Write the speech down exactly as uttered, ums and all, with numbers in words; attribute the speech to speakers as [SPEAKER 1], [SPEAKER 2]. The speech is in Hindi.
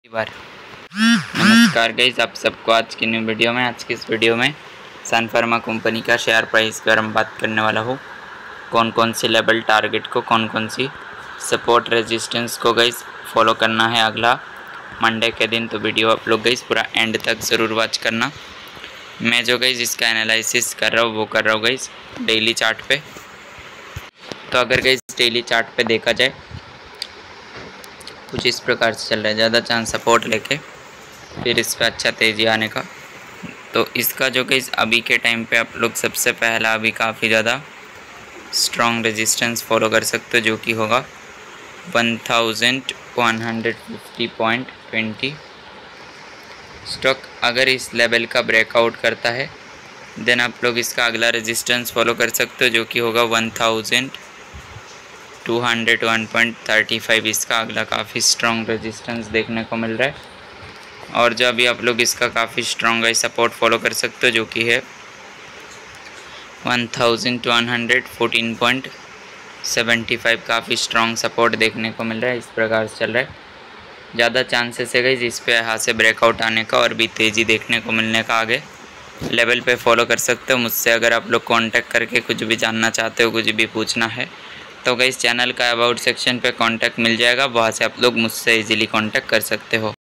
[SPEAKER 1] बार नमस्कार गाइस, आप सबको आज की न्यू वीडियो में आज की इस वीडियो में सन फार्मा कंपनी का शेयर प्राइस पर हम बात करने वाला हूँ। कौन कौन सी लेवल टारगेट को, कौन कौन सी सपोर्ट रेजिस्टेंस को गाइस फॉलो करना है अगला मंडे के दिन। तो वीडियो आप लोग गाइस पूरा एंड तक ज़रूर वॉच करना। मैं जो गाइस इसका एनालिसिस कर रहा हूँ वो कर रहा हूँ गाइस डेली चार्ट पे। तो अगर गाइस डेली चार्ट पे देखा जाए कुछ इस प्रकार से चल रहा है, ज़्यादा चांस सपोर्ट लेके फिर इस पर अच्छा तेज़ी आने का। तो इसका जो कि अभी के टाइम पे आप लोग सबसे पहला अभी काफ़ी ज़्यादा स्ट्रॉन्ग रेजिस्टेंस फॉलो कर सकते हो, जो कि होगा one thousand one hundred fifty point twenty. Stock अगर इस लेवल का ब्रेकआउट करता है देन आप लोग इसका अगला रेजिस्टेंस फॉलो कर सकते हो, जो कि होगा one thousand two hundred one point thirty five. इसका अगला काफ़ी स्ट्रॉन्ग रेजिस्टेंस देखने को मिल रहा है। और जो अभी आप लोग इसका काफ़ी स्ट्रॉन्ग सपोर्ट फॉलो कर सकते हो, जो कि है one thousand one hundred fourteen point seventy five. काफ़ी स्ट्रॉन्ग सपोर्ट देखने को मिल रहा है। इस प्रकार से चल रहा है, ज़्यादा चांसेस है गाइस इस पे यहाँ से ब्रेकआउट आने का और भी तेज़ी देखने को मिलने का। आगे लेवल पे फॉलो कर सकते हो। मुझसे अगर आप लोग कांटेक्ट करके कुछ भी जानना चाहते हो, कुछ भी पूछना है, तो गाइस चैनल का अबाउट सेक्शन पे कांटेक्ट मिल जाएगा, वहाँ से आप लोग मुझसे इजीली कांटेक्ट कर सकते हो।